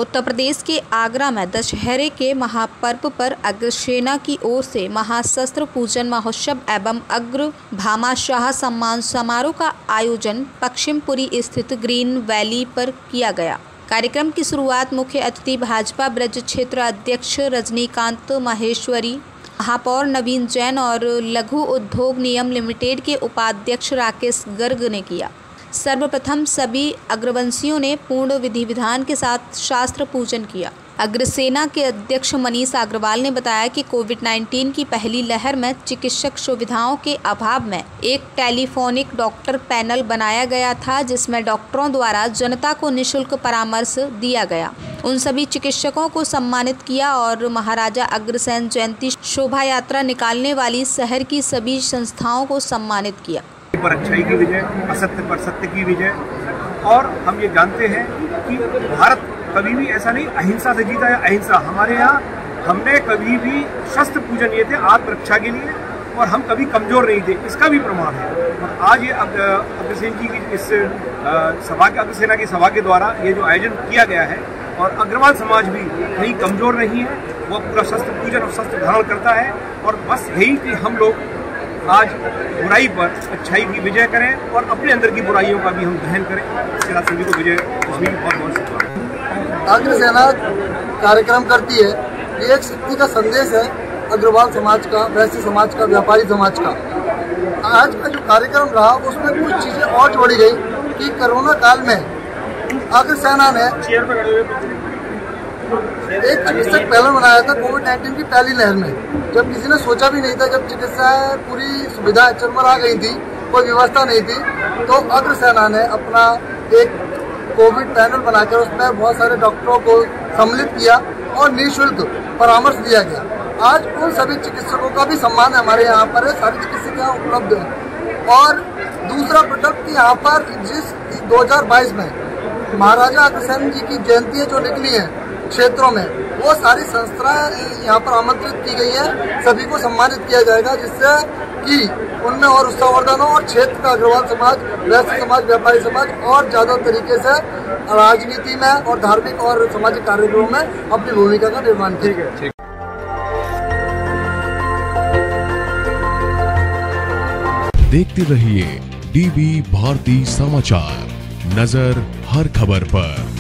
उत्तर प्रदेश के आगरा में दशहरे के महापर्व पर अग्रसेना की ओर से महाशस्त्र पूजन महोत्सव एवं अग्र भामाशाह सम्मान समारोह का आयोजन पश्चिमपुरी स्थित ग्रीन वैली पर किया गया। कार्यक्रम की शुरुआत मुख्य अतिथि भाजपा ब्रज क्षेत्र अध्यक्ष रजनीकांत माहेश्वरी, महापौर नवीन जैन और लघु उद्योग निगम लिमिटेड के उपाध्यक्ष राकेश गर्ग ने किया। सर्वप्रथम सभी अग्रवंशियों ने पूर्ण विधि विधान के साथ शास्त्र पूजन किया। अग्रसेना के अध्यक्ष मनीष अग्रवाल ने बताया कि कोविड-19 की पहली लहर में चिकित्सक सुविधाओं के अभाव में एक टेलीफोनिक डॉक्टर पैनल बनाया गया था, जिसमें डॉक्टरों द्वारा जनता को निःशुल्क परामर्श दिया गया। उन सभी चिकित्सकों को सम्मानित किया और महाराजा अग्रसेन जयंती शोभा यात्रा निकालने वाली शहर की सभी संस्थाओं को सम्मानित किया। पर अच्छाई की विजय, असत्य पर सत्य की विजय। और हम ये जानते हैं कि भारत कभी भी ऐसा नहीं अहिंसा से जीता है। अहिंसा हमारे यहाँ हमने कभी भी शस्त्र पूजन किए थे आत्मरक्षा के लिए, और हम कभी कमजोर नहीं थे, इसका भी प्रमाण है। और आज ये अग्रसेन जी की इस सभा के अग्रसेना की सभा के द्वारा ये जो आयोजन किया गया है, और अग्रवाल समाज भी कहीं कमजोर नहीं है, वो पूरा शस्त्र पूजन और शस्त्र धारण करता है। और बस यही कि हम लोग आज बुराई पर अच्छाई की विजय करें और अपने अंदर की बुराइयों का भी हम दहन करें। इसके साथ सभी को विजय बहुत बहुत शुभकामनाएं। अग्रसेना कार्यक्रम करती है, ये एक शक्ति का संदेश है अग्रवाल समाज का, वैश्य समाज का, व्यापारी समाज का। आज का जो कार्यक्रम रहा उसमें कुछ चीजें और जोड़ी गई कि कोरोना काल में अग्रसेना ने एक चिकित्सक पैनल बनाया था कोविड-19 की पहली लहर में, जब किसी ने सोचा भी नहीं था, जब चिकित्सा पूरी सुविधा चरमरा गई थी, कोई व्यवस्था नहीं थी, तो अग्रसेना ने अपना एक कोविड पैनल बनाकर उसमें बहुत सारे डॉक्टरों को सम्मिलित किया और निःशुल्क परामर्श दिया गया। आज उन सभी चिकित्सकों का भी सम्मान हमारे यहाँ पर है, सारे चिकित्सक यहाँ उपलब्ध हैं। और दूसरा प्रकल्प की यहाँ पर जिस 2022 में महाराजा अग्रसेन जी की जयंती जो निकली है क्षेत्रों में, वो सारी संस्थाएं यहाँ पर आमंत्रित की गई है, सभी को सम्मानित किया जाएगा, जिससे कि उनमें और उत्साहवर्धन हो और क्षेत्र का अग्रवाल समाज, वैश्य समाज, व्यापारी समाज और ज्यादा तरीके से राजनीति में और धार्मिक और सामाजिक कार्यक्रमों में अपनी भूमिका का निर्माण किया। देखते रहिए DB भारती समाचार, नजर हर खबर पर।